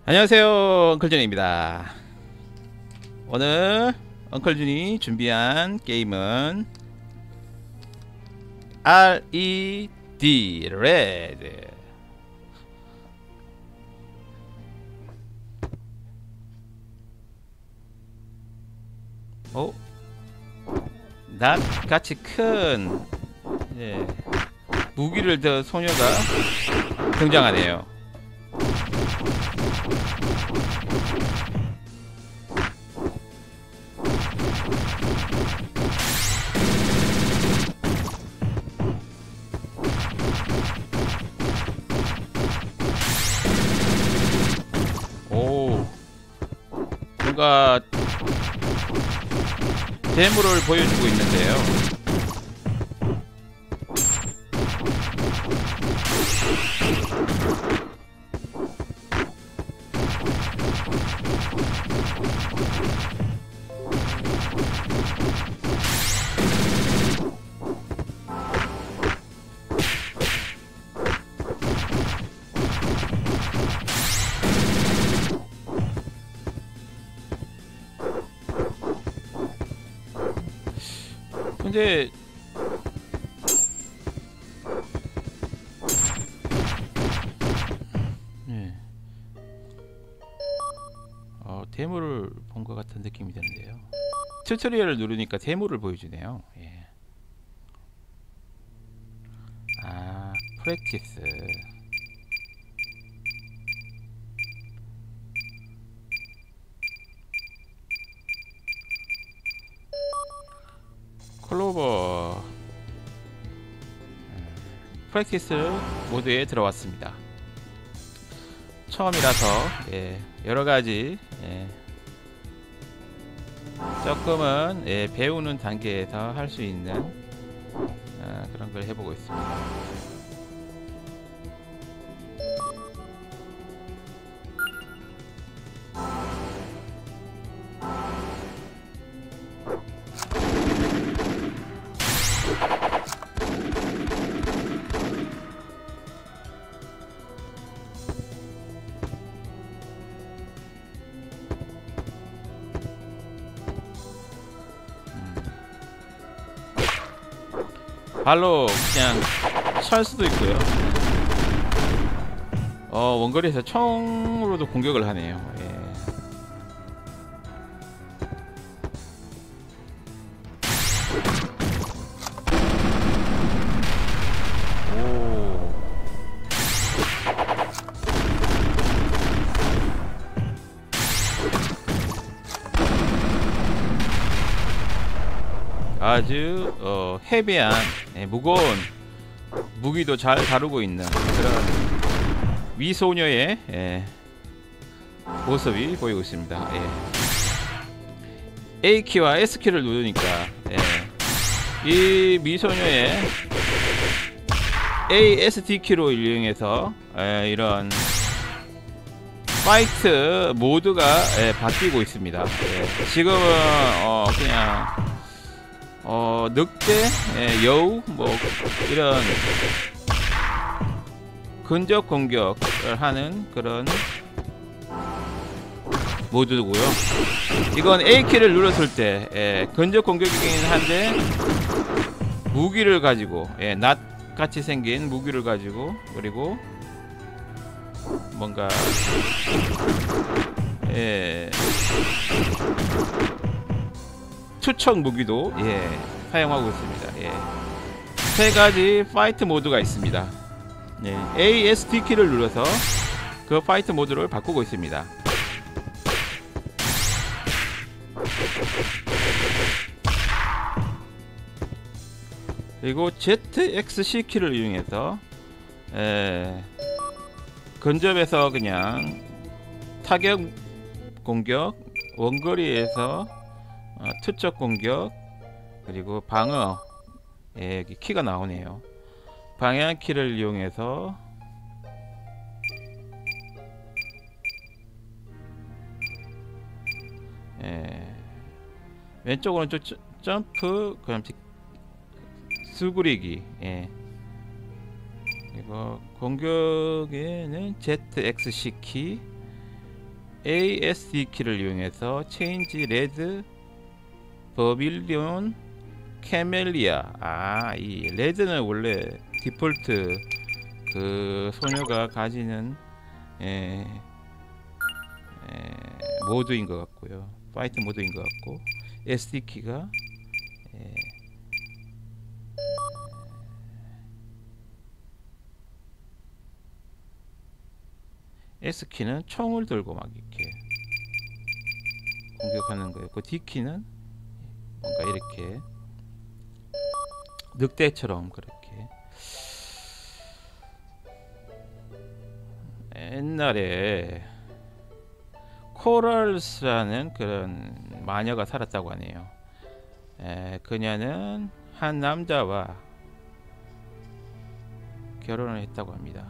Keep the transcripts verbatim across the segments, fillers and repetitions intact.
안녕하세요, 엉클준입니다. 오늘 엉클준이 준비한 게임은 알이디 레드. 어? 낫같이 큰 예, 무기를 든 소녀가 등장하네요. 오, 뭔가 데모를 보여주고 있는데요. 근데 네. 어, 데모를 본 것 같은 느낌이 드는데요. 튜토리얼을 누르니까 데모를 보여주네요. 예. 아, 프랙티스. 클로버. 프랙티스 모드에 들어왔습니다. 처음이라서 예, 여러가지 예, 조금은 예, 배우는 단계에서 할 수 있는 아, 그런 걸 해보고 있습니다. 발로 그냥 찰 수도 있고요. 어, 원거리에서 총으로도 공격을 하네요. 예. 오. 아주 어, 헤비한 예, 무거운 무기도 잘 다루고 있는 그런 위소녀의 예, 모습이 보이고 있습니다. 예. A키와 S키를 누르니까 예, 이 미소녀의 A, S, D키로 이용해서 예, 이런 파이트 모드가 예, 바뀌고 있습니다. 예. 지금은 어, 그냥 어, 늑대, 예, 여우, 뭐 이런 근접 공격을 하는 그런 모드고요. 이건 A키를 눌렀을 때 예, 근접 공격이긴 한데 무기를 가지고 예, 낫 같이 생긴 무기를 가지고 그리고 뭔가 예, 투척 무기도 예, 사용하고 있습니다. 예. 세 가지 파이트 모드가 있습니다. 예, A, S, D 키를 눌러서 그 파이트 모드를 바꾸고 있습니다. 그리고 Z, X, C 키를 이용해서 예, 근접에서 그냥 타격 공격, 원거리에서 어, 투척 공격, 그리고 방어 예, 여기 키가 나오네요. 방향 키를 이용해서 예, 왼쪽 오른쪽 점프 그럼 수그리기 예. 그리고 공격에는 Z, X, C 키 에이에스디 키를 이용해서 체인지 레드 버밀리온 캐멜리아. 아, 이 레드는 원래 디폴트 그 소녀가 가지는 에, 에, 모드인 것 같고요. 파이트 모드인 것 같고, 에스디 키가 에, S 키는 총을 들고 막 이렇게 공격하는 거였고, D 키는 뭔가 이렇게 늑대처럼 그렇게. 옛날에 코럴스라는 그런 마녀가 살았다고 하네요. 에, 그녀는 한 남자와 결혼을 했다고 합니다.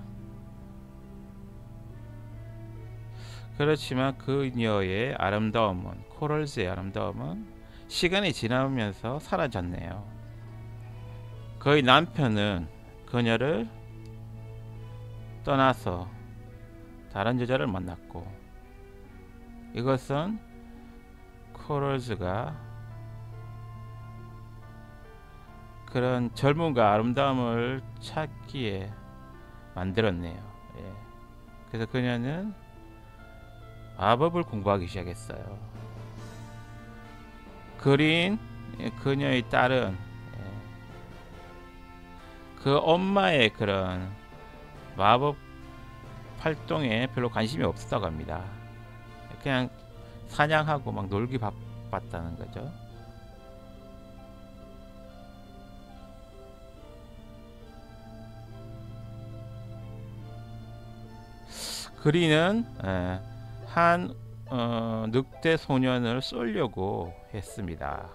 그렇지만 그녀의 아름다움은, 코럴스의 아름다움은 시간이 지나면서 사라졌네요. 그의 남편은 그녀를 떠나서 다른 여자를 만났고, 이것은 코럴스가 그런 젊음과 아름다움을 찾기에 만들었네요. 예. 그래서 그녀는 마법을 공부하기 시작했어요. 그린, 그녀의 딸은 그 엄마의 그런 마법 활동에 별로 관심이 없었다고 합니다. 그냥 사냥하고 막 놀기 바빴다는 거죠. 그린은 한 어, 늑대 소년을 쏠려고 했습니다.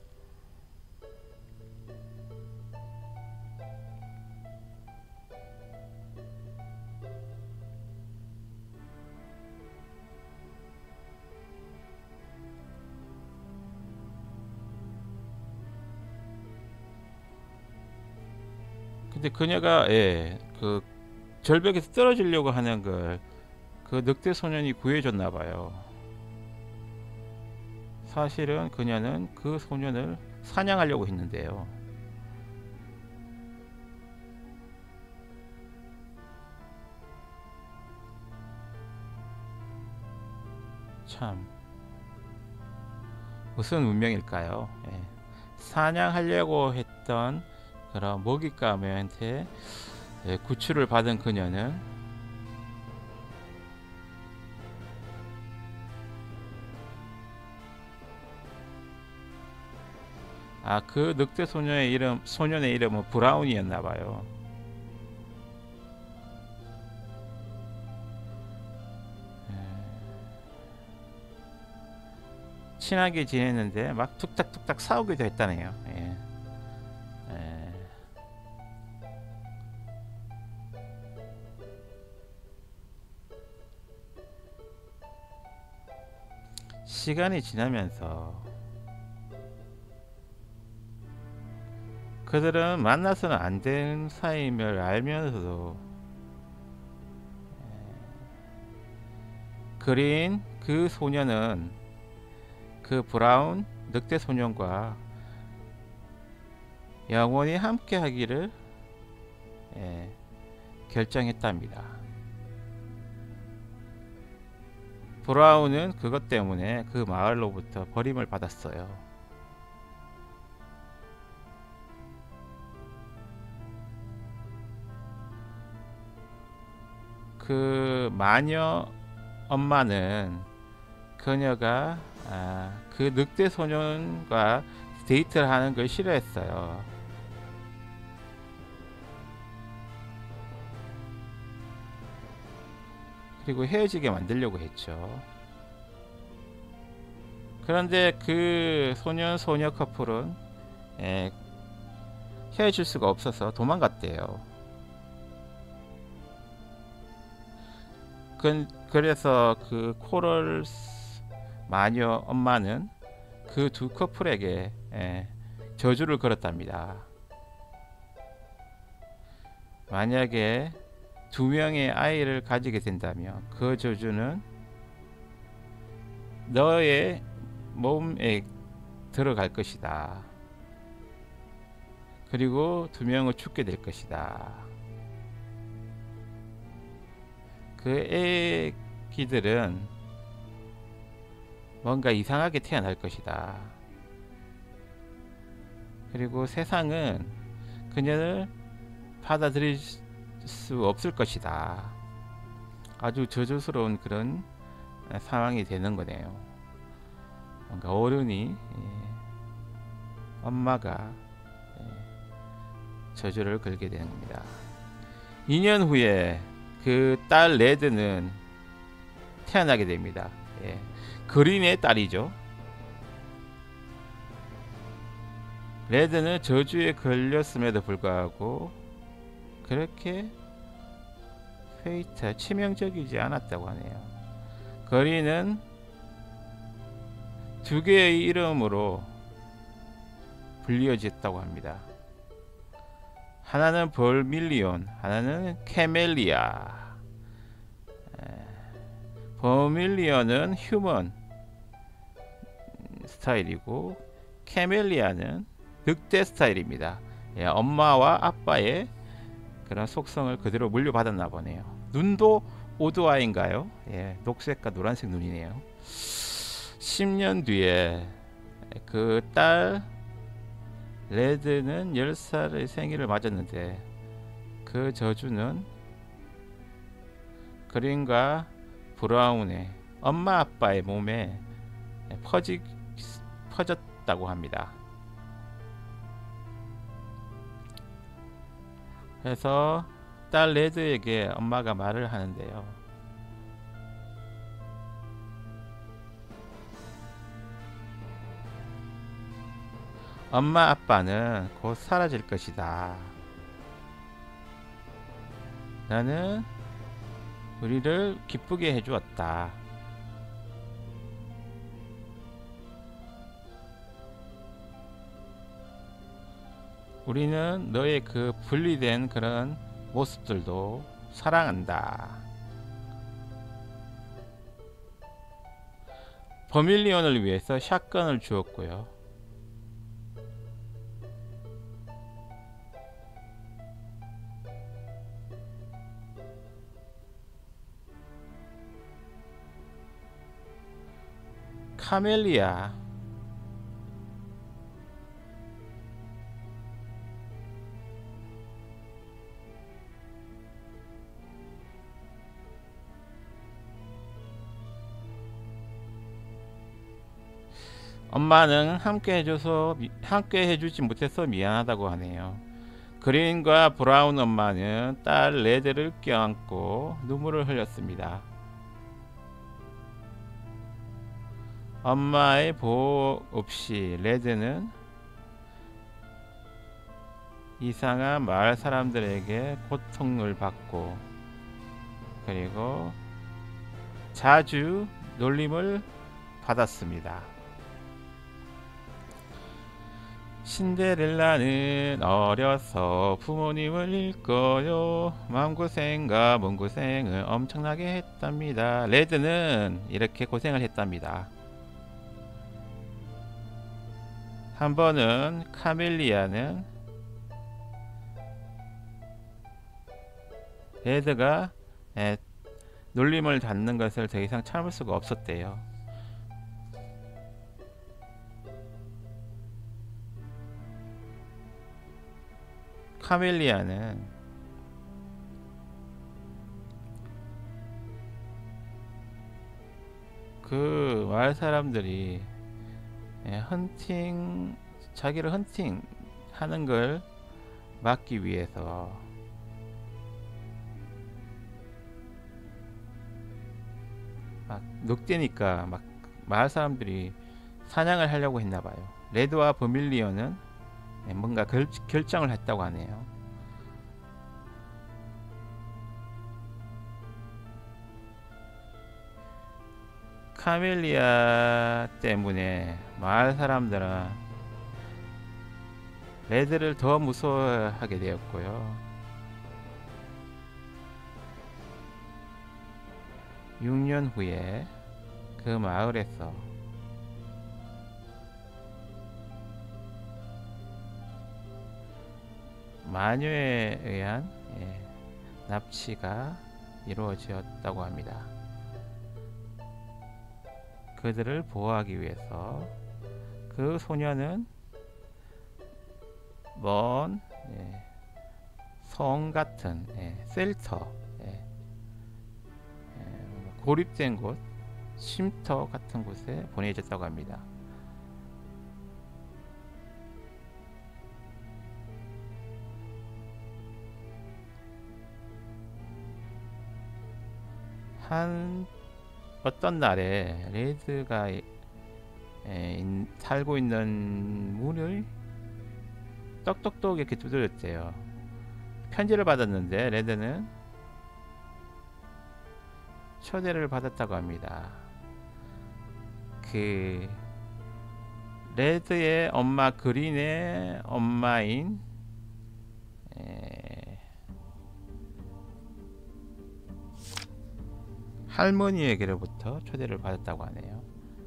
근데 그녀가 예, 그 절벽에서 떨어지려고 하는 걸 그 늑대 소년이 구해줬나 봐요. 사실은 그녀는 그 소년을 사냥하려고 했는데요. 참 무슨 운명일까요? 예. 사냥하려고 했던 그런 먹잇감한테 예, 구출을 받은 그녀는 아, 그 늑대 소녀의 이름, 소년의 이름은 브라운이었나 봐요. 친하게 지냈는데 막 툭탁툭탁 싸우기도 했다네요. 예. 예. 시간이 지나면서 그들은 만나서는 안 된 사이임을 알면서도 그린 그 소녀는 그 브라운 늑대 소년과 영원히 함께 하기를 예, 결정했답니다. 브라운은 그것 때문에 그 마을로부터 버림을 받았어요. 그 마녀 엄마는 그녀가 아, 그 늑대 소년과 데이트를 하는 걸 싫어했어요. 그리고 헤어지게 만들려고 했죠. 그런데 그 소년 소녀 커플은 에, 헤어질 수가 없어서 도망갔대요. 그, 그래서 그 코럴 마녀 엄마는 그 두 커플에게 에, 저주를 걸었답니다. 만약에 두 명의 아이를 가지게 된다면 그 저주는 너의 몸에 들어갈 것이다. 그리고 두 명을 죽게 될 것이다. 그 애기들은 뭔가 이상하게 태어날 것이다. 그리고 세상은 그녀를 받아들일 수 없을 것이다. 아주 저주스러운 그런 상황이 되는 거네요. 뭔가 어른이, 예, 엄마가, 예, 저주를 걸게 되는 겁니다. 이 년 후에 그 딸 레드는 태어나게 됩니다. 예, 그린의 딸이죠. 레드는 저주에 걸렸음에도 불구하고 그렇게 페이트 치명적이지 않았다고 하네요. 그린은 두 개의 이름으로 불리어졌다고 합니다. 하나는 버밀리온, 하나는 캐멜리아. 버밀리온은 휴먼 스타일이고 캐멜리아는 늑대 스타일입니다. 예, 엄마와 아빠의 그런 속성을 그대로 물려받았나 보네요. 눈도 오드아이인가요? 예, 녹색과 노란색 눈이네요. 십 년 뒤에 그 딸 레드는 열 살의 생일을 맞았는데 그 저주는 그린과 브라운의 엄마 아빠의 몸에 퍼지, 퍼졌다고 합니다. 그래서 딸 레드에게 엄마가 말을 하는데요. 엄마 아빠는 곧 사라질 것이다. 나는 우리를 기쁘게 해주었다. 우리는 너의 그 분리된 그런 모습들도 사랑한다. 버밀리온을 위해서 샷건을 주었고요. 카멜리아 엄마는 함께 해줘서 함께 해주지 못해서 미안하다고 하네요. 그린과 브라운 엄마는 딸 레드를 껴안고 눈물을 흘렸습니다. 엄마의 보호 없이 레드는 이상한 마을 사람들에게 고통을 받고 그리고 자주 놀림을 받았습니다. 신데렐라는 어려서 부모님을 잃고요. 마음고생과 몸고생을 엄청나게 했답니다. 레드는 이렇게 고생을 했답니다. 한 번은 카멜리아는 레드가 에, 놀림을 받는 것을 더 이상 참을 수가 없었대요. 카멜리아는 그 마을 사람들이 헌팅 자기를 헌팅 하는 걸 막기 위해서 막 늑대니까 막 마을 사람들이 사냥을 하려고 했나 봐요. 레드와 버밀리온은 뭔가 결, 결정을 했다고 하네요. 카멜리아 때문에 마을 사람들은 레드를 더 무서워하게 되었고요. 육 년 후에 그 마을에서 마녀에 의한 예, 납치가 이루어졌다고 합니다. 그들을 보호하기 위해서 그 소녀는 먼 예, 성 같은 예, 셀터 예, 예, 고립된 곳 쉼터 같은 곳에 보내졌다고 합니다. 한 어떤 날에 레드가 에, 인, 살고 있는 문을 똑똑똑 이렇게 두드렸대요. 편지를 받았는데 레드는 초대를 받았다고 합니다. 그 레드의 엄마 그린의 엄마인 에, 할머니에게로부터 초대를 받았다고 하네요.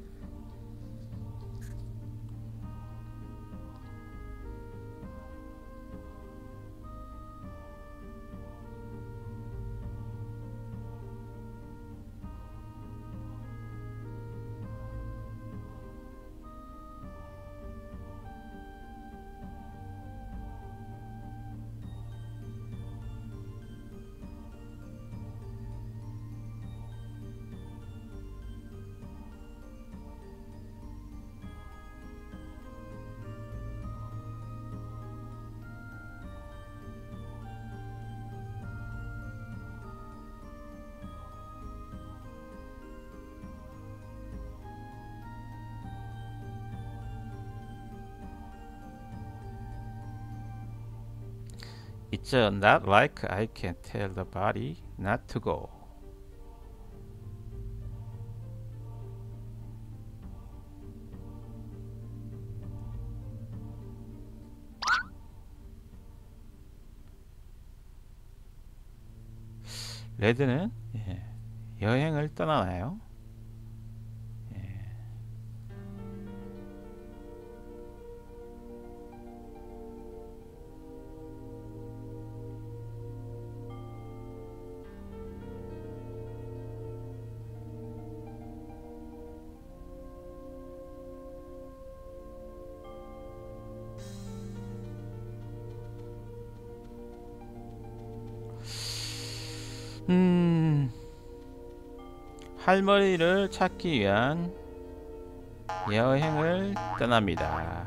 It's not like I can tell the body not to go. 레드는 예, 여행을 떠나나요? 예. 음, 할머니를 찾기 위한 여행을 떠납니다.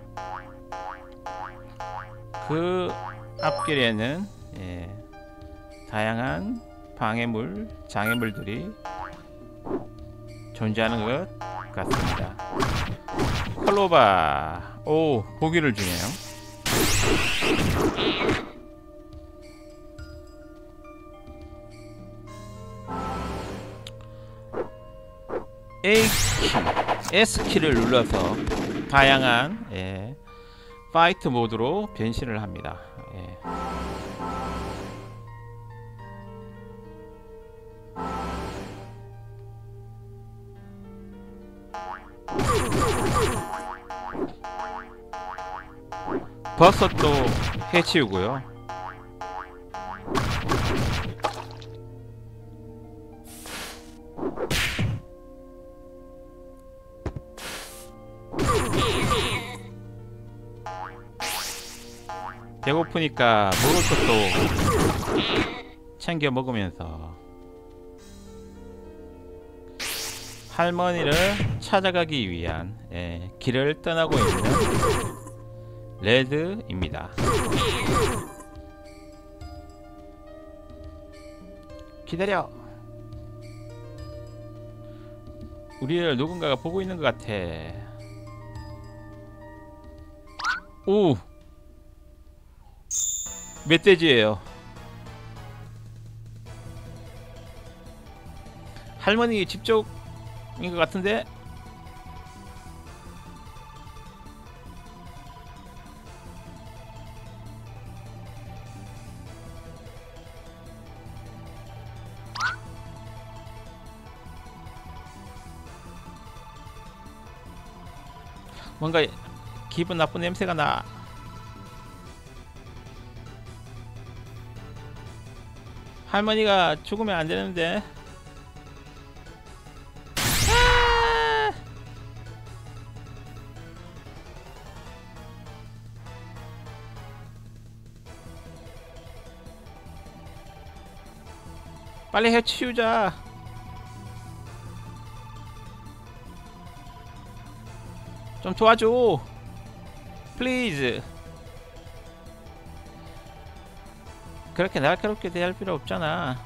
그 앞길에는 예, 다양한 방해물, 장애물들이 존재하는 것 같습니다. 클로바, 오, 보기를 주네요. A키, S키를 눌러서 다양한 예, 파이트 모드로 변신을 합니다. 예. 버섯도 해치우고요. 배고프니까 먹을 것도 챙겨 먹으면서 할머니를 찾아가기 위한 예, 길을 떠나고 있는 레드입니다. 기다려. 우리를 누군가가 보고 있는 것 같아. 오! 멧돼지예요. 할머니 집 쪽인 것 같은데? 뭔가 기분 나쁜 냄새가 나. 할머니가 죽으면 안 되는데. 아! 빨리 해치우자. 좀 도와줘. 플리즈. 그렇게 날카롭게 대할 필요 없잖아.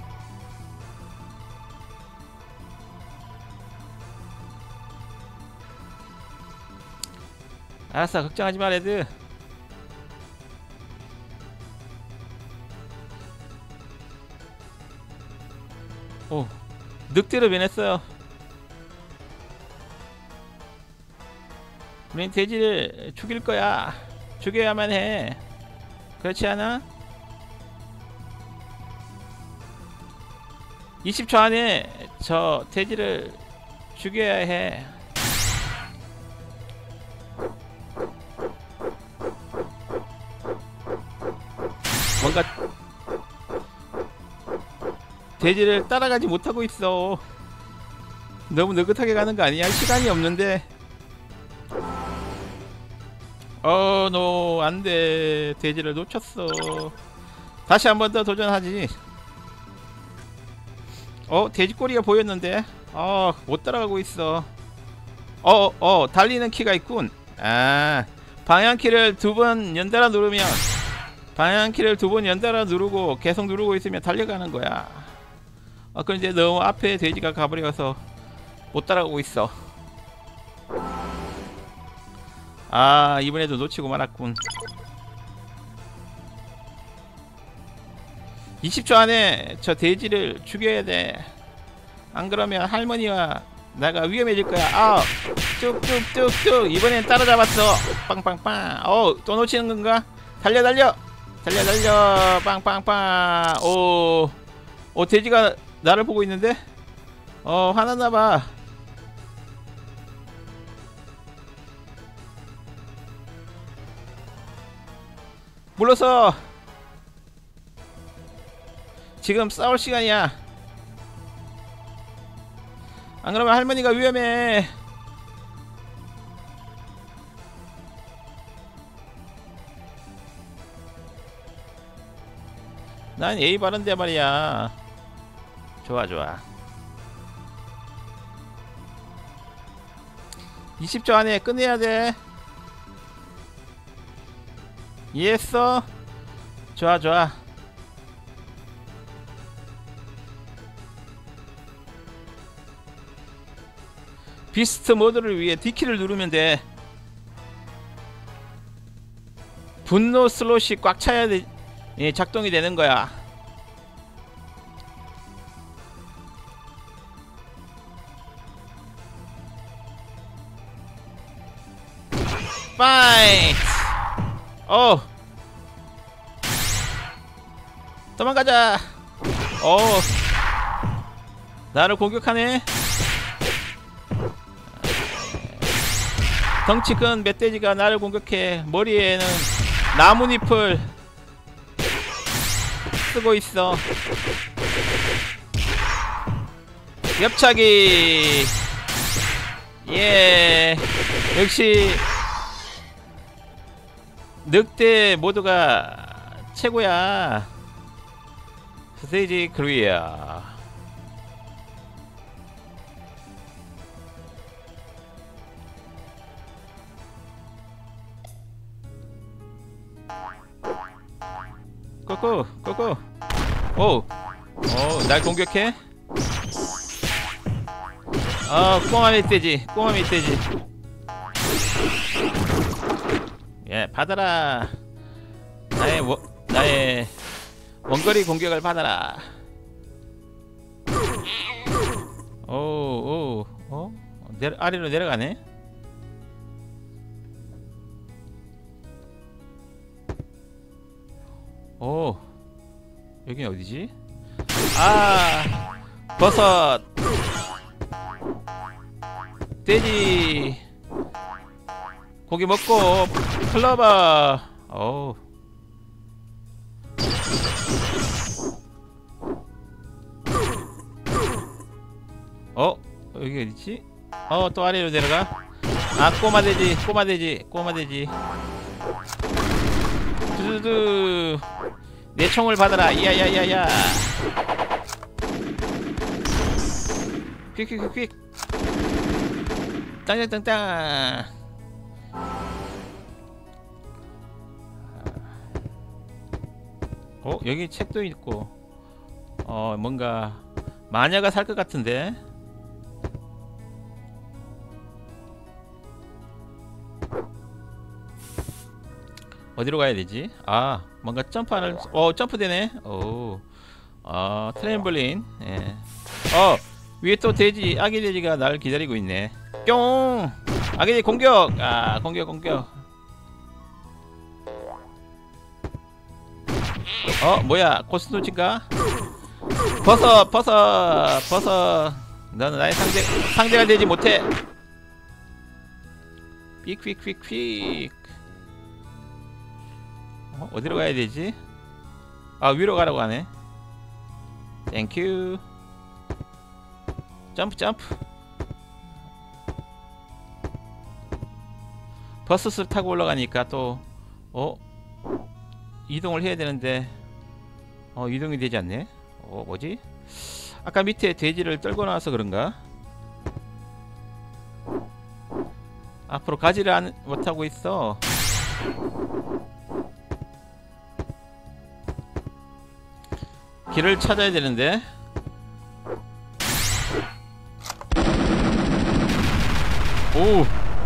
알았어, 걱정하지 마 레드. 오, 늑대로 변했어요. 우린 돼지를 죽일 거야. 죽여야만 해. 그렇지 않아? 이십 초 안에 저 돼지를 죽여야 해. 뭔가 돼지를 따라가지 못하고 있어. 너무 느긋하게 가는 거 아니야? 시간이 없는데. 어, 노, 안돼. 돼지를 놓쳤어. 다시 한 번 더 도전하지. 어, 돼지 꼬리가 보였는데. 어, 못 따라가고 있어. 어, 어, 달리는 키가 있군. 아, 방향키를 두 번 연달아 누르면, 방향키를 두 번 연달아 누르고 계속 누르고 있으면 달려가는 거야. 어, 그런데 너무 앞에 돼지가 가버려서 못 따라가고 있어. 아, 이번에도 놓치고 말았군. 이십 초 안에 저 돼지를 죽여야 돼. 안 그러면 할머니와 나가 위험해질 거야. 아, 쭉쭉쭉쭉. 이번엔 따라잡았어. 빵빵빵. 어, 또 놓치는 건가? 달려 달려 달려 달려. 빵빵빵. 오, 오, 돼지가 나를 보고 있는데. 어, 화났나봐. 물러서. 지금 싸울 시간이야. 안 그러면 할머니가 위험해. 난 예의 바른데 말이야. 좋아 좋아. 이십 초 안에 끝내야 돼. 이해했어? 좋아 좋아. 비스트 모드를 위해 D키를 누르면 돼. 분노 슬롯이 꽉 차야 돼. 예, 작동이 되는 거야. 파이트! 어! 도망가자! 어! 나를 공격하네? 덩치 큰 멧돼지가 나를 공격해. 머리에는 나뭇잎을 쓰고 있어. 엽차기. 예, 역시 늑대 모드가 최고야. 스테이지 클리어. 꼬꼬 꼬꼬. 오, 오, 날 공격해? 어, 꼬마 멧돼지, 꼬마 멧돼지. 예, 받아라. 나의 워, 나의 원거리 공격을 받아라. 오, 오, 어? 내려, 아래로 내려가네. 오, 여긴 어디지? 아, 버섯, 돼지. 고기 먹고 클로버. 어우. 어? 여기 어디지? 어, 또 아래로 내려가? 아, 꼬마돼지, 꼬마돼지, 꼬마돼지. 두두두. 내 총을 받아라. 야야야야. 퀵퀵퀵퀵. 땅땅땅땅. 어, 여기 책도 있고. 어, 뭔가 마녀가 살 것 같은데. 어디로 가야 되지? 아, 뭔가 점프하는. 어, 점프되네. 오. 어, 트램블린. 예. 어, 위에 또 돼지, 아기 돼지가 날 기다리고 있네. 뿅! 아기 돼지 공격! 아, 공격, 공격. 어, 뭐야? 고스노치인가? 벗어, 벗어, 벗어. 너는 나의 상대, 상대가 되지 못해. 휙휙휙휙. 어, 어디로 가야 되지? 아, 위로 가라고 하네. 땡큐. 점프 점프. 버스를 타고 올라가니까 또 어? 이동을 해야 되는데 어, 이동이 되지 않네. 어, 뭐지? 아까 밑에 돼지를 떨고 나와서 그런가? 앞으로 가지를 안, 못하고 있어. 길을 찾아야 되는데. 오!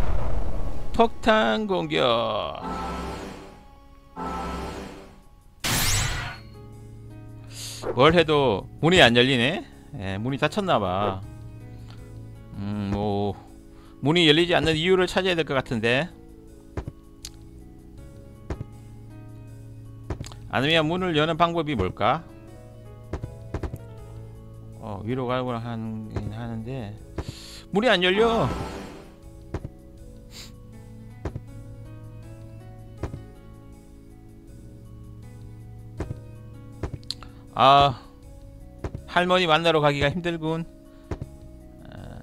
폭탄 공격. 뭘 해도 문이 안 열리네? 예, 문이 닫혔나봐. 음, 뭐 문이 열리지 않는 이유를 찾아야 될 것 같은데. 아니면 문을 여는 방법이 뭘까? 어, 위로 가고 하긴 하는데 문이 안 열려. 아, 할머니 만나러 가기가 힘들군. 아,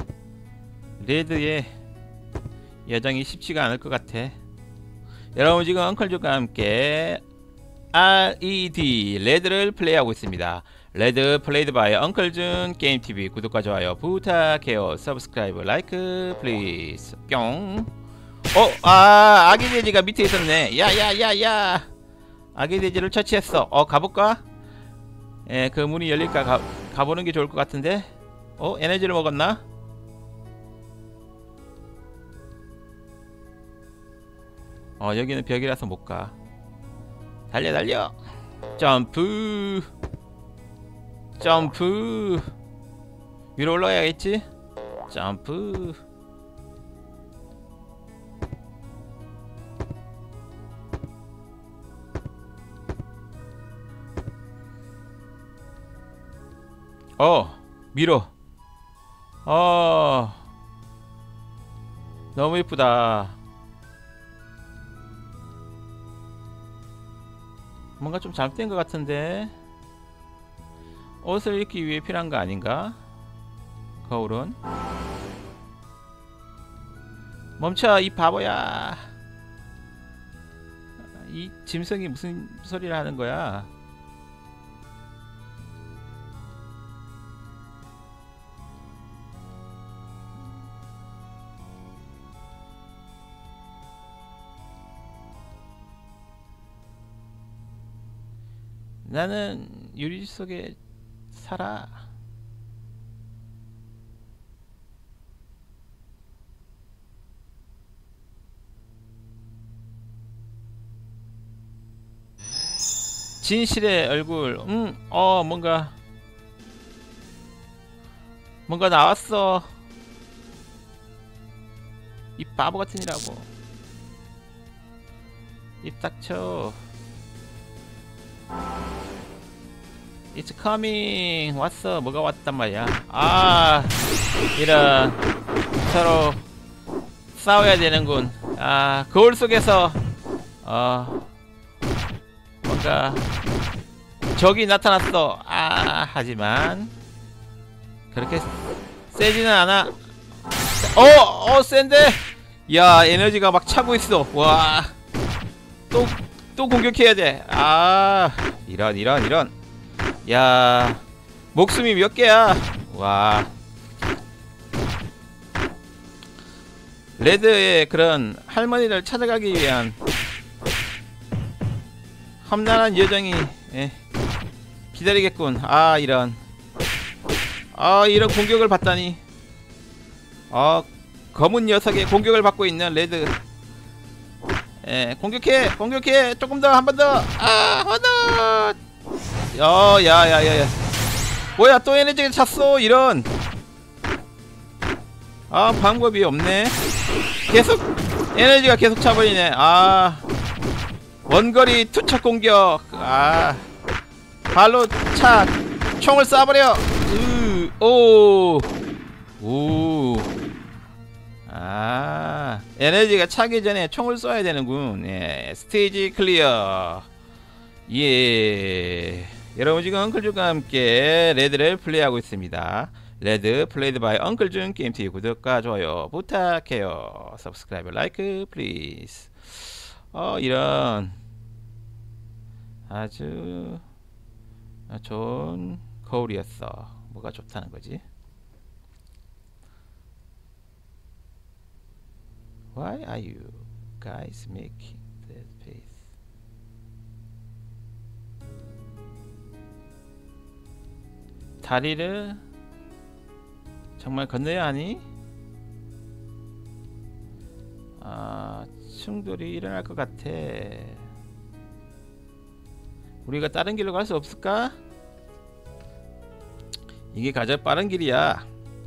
레드의 여정이 쉽지가 않을 것 같아. 여러분 지금 엉클족과 함께 알이디 레드를 플레이하고 있습니다. 레드 플레이드 바이 엉클준 게임티비. 구독과 좋아요 부탁해요. 서브스크라이브 라이크 플리즈. 뿅. 어, 아, 아기 돼지가 밑에 있었네. 야야야야. 아기 돼지를 처치했어. 어, 가볼까? 예, 그 문이 열릴까? 가, 가보는 게 좋을 것 같은데. 어, 에너지를 먹었나? 어, 여기는 벽이라서 못 가. 달려 달려. 점프. 점프. 위로 올라가야겠지? 점프. 어, 밀어. 어, 너무 예쁘다. 뭔가 좀 잘못된 것 같은데. 옷을 입기 위해 필요한 거 아닌가? 거울은. 멈춰, 이 바보야. 이 짐승이 무슨 소리를 하는 거야? 나는 유리 속에 살아. 진실의 얼굴. 음, 어, 뭔가 뭔가 나왔어. 이 바보 같으니라고. 입 닥쳐. It's coming. 왔어. 뭐가 왔단 말이야. 아, 이런. 서로 싸워야 되는군. 아, 거울 속에서 어 뭔가 적이 나타났어. 아, 하지만 그렇게 세지는 않아. 어, 어, 센데. 야, 에너지가 막 차고 있어. 와, 또 또 공격해야 돼. 아, 이런 이런 이런. 야, 목숨이 몇 개야. 와, 레드의 그런 할머니를 찾아가기 위한 험난한 여정이 예, 기다리겠군. 아, 이런. 아, 이런 공격을 받다니. 아, 검은 녀석의 공격을 받고 있는 레드. 예, 공격해, 공격해. 조금 더, 한 번 더. 아, 한 번 더. 어, 야, 야, 야, 야. 뭐야, 또 에너지가 찼어. 이런. 아, 방법이 없네. 계속 에너지가 계속 차버리네. 아, 원거리 투척 공격. 아, 발로 차 총을 쏴버려. 으, 오, 오. 아, 에너지가 차기 전에 총을 쏴야 되는군. 예, 스테이지 클리어. 예, 여러분 지금 엉클준과 함께 레드를 플레이하고 있습니다. 레드 플레이드 바이 엉클준 게임티비 구독과 좋아요 부탁해요. 서브스크라이브 라이크 플리즈. 어, 이런 아주 좋은 거울이었어. 뭐가 좋다는 거지? Why are you guys making that face? 다리를 정말 건너야 하니? 아, 충돌이 일어날 것 같아. 우리가 다른 길로 갈 수 없을까? 이게 가장 빠른 길이야.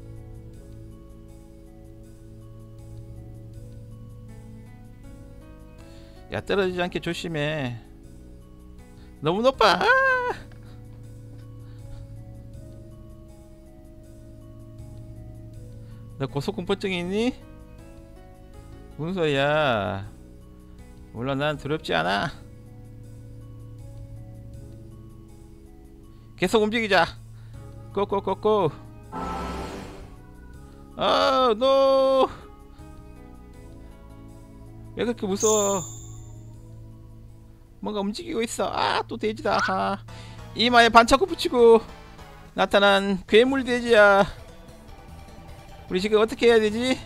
야, 떨어지지 않게 조심해. 너무 높아. 아! 너 고소공포증이 있니? 무슨 소리야. 물론 난 두렵지 않아. 계속 움직이자. 고고고고. 아, 노. 왜 그렇게 무서워? 뭔가 움직이고 있어. 아, 또 돼지다. 아, 이마에 반창고 붙이고 나타난 괴물 돼지야. 우리 지금 어떻게 해야 되지?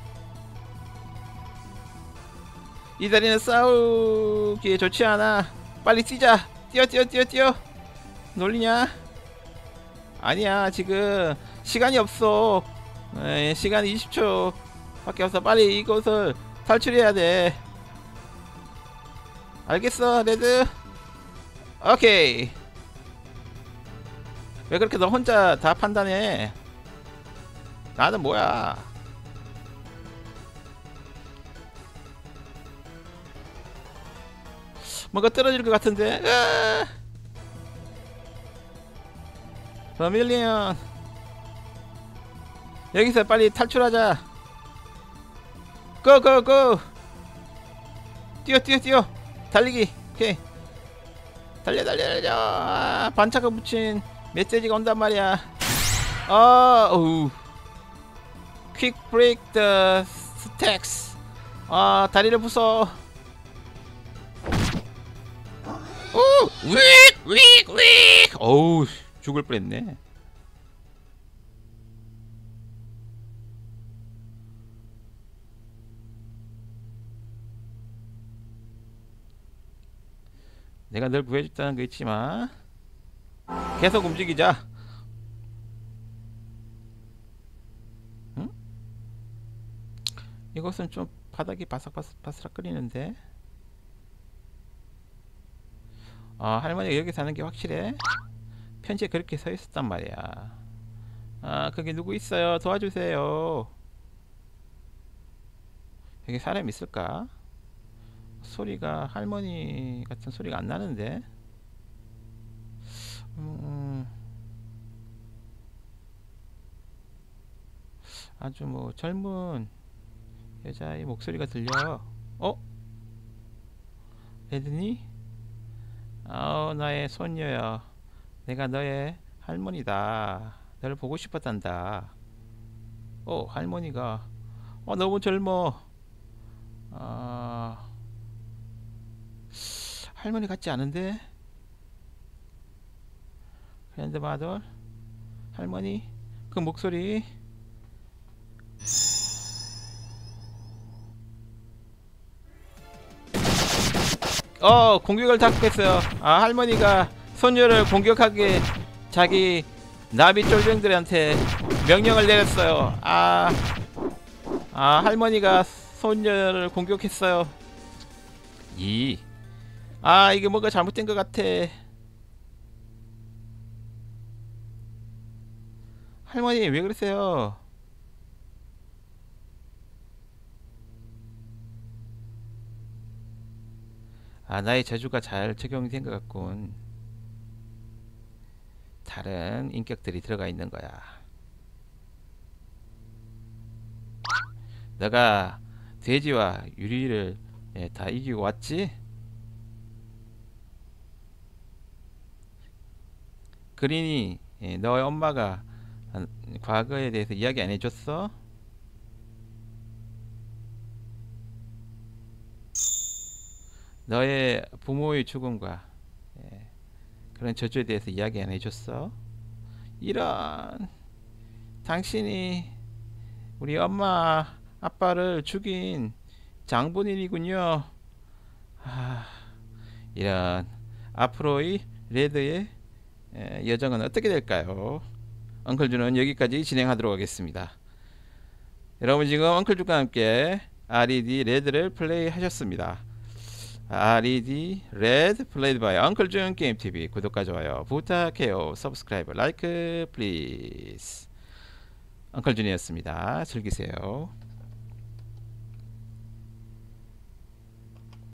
이 다리는 싸우기에 좋지 않아. 빨리 뛰자. 뛰어 뛰어 뛰어 뛰어. 놀리냐? 아니야, 지금 시간이 없어. 에이, 시간 이십 초 밖에 없어. 빨리 이곳을 탈출해야 돼. 알겠어, 레드. 오케이. 왜 그렇게 너 혼자 다 판단해? 나는 뭐야? 뭔가 떨어질 것 같은데. 으아! 버밀리언, 여기서 빨리 탈출하자. 고고고. 뛰어 뛰어 뛰어. 달리기. 오케이. 달려 달려 달려. 아, 반차가 붙인 메시지가 온단 말이야. 어, 어우. 퀵 브레이크 더 스택스. 아, 다리를 부숴. 오! 윅윅윅. 어우, 죽을 뻔했네. 내가 널 구해줬다는 거 잊지 마. 계속 움직이자. 응? 이것은 좀 바닥이 바삭바삭 끓이는데. 아, 할머니가 여기 사는 게 확실해? 편지에 그렇게 서 있었단 말이야. 아, 거기 누구 있어요? 도와주세요. 여기 사람 있을까? 소리가 할머니 같은 소리가 안 나는데. 음, 아주 뭐 젊은 여자의 목소리가 들려. 어? 레드니? 어, 나의 손녀야. 내가 너의 할머니다. 너를 보고 싶었단다. 어, 할머니가. 어, 너무 젊어. 아, 할머니 같지 않은데? 그랜드마더? 할머니? 그 목소리? 어, 공격을 당했어요. 아, 할머니가 손녀를 공격하게 자기 나비 쫄병들한테 명령을 내렸어요. 아, 아, 할머니가 손녀를 공격했어요. 이, 아, 이게 뭔가 잘못된 것 같아. 할머니 왜 그러세요? 아, 나의 저주가 잘 적용된 것 같군. 다른 인격들이 들어가 있는 거야. 너가 돼지와 유리를 예, 다 이기고 왔지? 그린이 예, 너의 엄마가 한- 과거에 대해서 이야기 안 해줬어? 너의 부모의 죽음과 예, 그런 저주에 대해서 이야기 안 해줬어? 이런, 당신이 우리 엄마 아빠를 죽인 장본인이군요. 아, 이런, 앞으로의 레드의 에, 여정은 어떻게 될까요? 엉클주는 여기까지 진행하도록 하겠습니다. 여러분 지금 엉클주과 함께 알이디 레드를 플레이 하셨습니다. 알이디 레드 플레이드 바이 엉클준 게임티비. 구독과 좋아요 부탁해요. 서브스크라이브 라이크 플리즈. 엉클준이었습니다. 즐기세요.